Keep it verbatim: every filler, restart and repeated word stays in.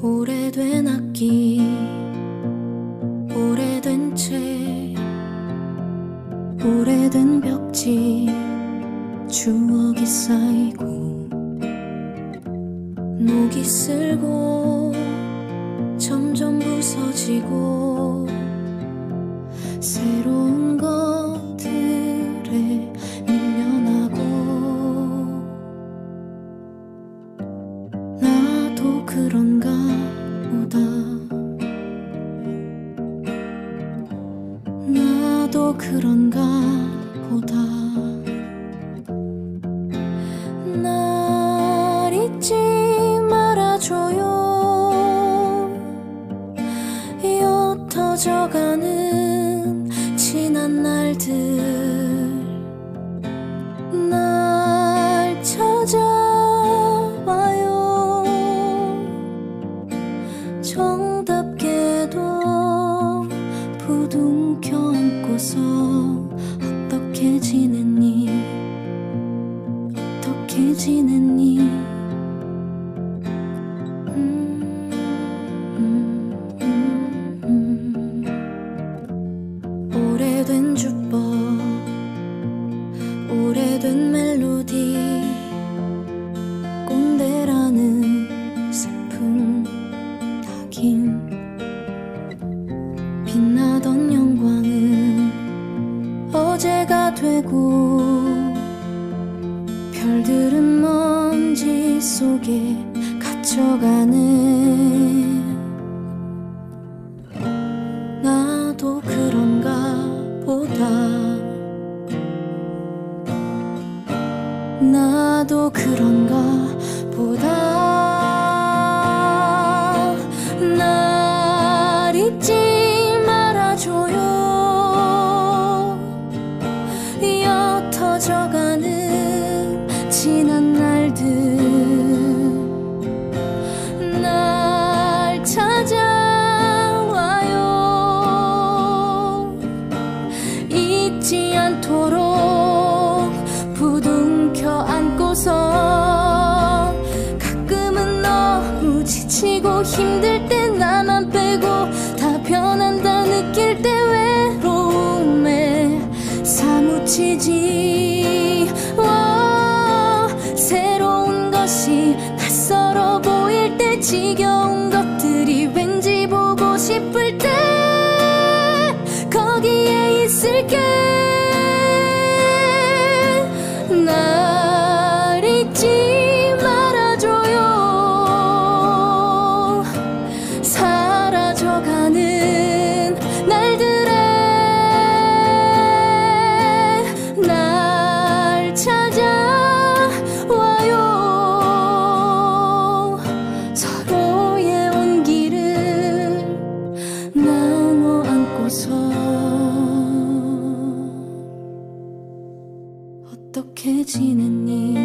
오래된 악기, 오래된 책, 오래된 벽지, 추억이 쌓이고 녹이 슬고 점점 부서지고 새로운 것들에 밀려나고 나도 그런가 보다, 나도 그런가 보다. 날 잊지 말아줘요. 옅어져가는 지난 날들 날 찾아와요. 정답게도 부둥켜 안고서 어떻게 지냈니, 어떻게 지냈니. 음, 음, 음, 음. 오래된 주법, 오래된 멜로디, 꼰대라는 슬픔 하긴 빛나던 영광은 어제가 되고 별들은 먼지 속에 갇혀가네. 나도 그런가 보다, 나도 그런가 보다. 날 잊지 말아줘요. 옅어져가는 지난 날들 날 찾아와요. 잊지 않도록 부둥켜 안고서 가끔은 너무 지치고 힘들 때 나만 빼고 다 변한다 느낄 때 외로움에 사무치지. 와, 새로운 것이 낯설어 보일 때, 지겨운 것들이 왠지 보고 싶을 때 거기에 있을게. 날 잊지 말아줘요. 사라져가는 날들에 날 찾아와요. 서로의 온기를 나눠 안고서 어떻게 지냈니,